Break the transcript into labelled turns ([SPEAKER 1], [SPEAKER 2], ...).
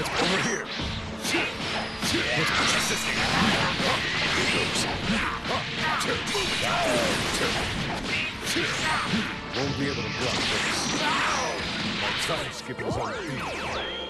[SPEAKER 1] Over here. What's this thing? Here goes. Won't be able to block this. My time skip is on feet.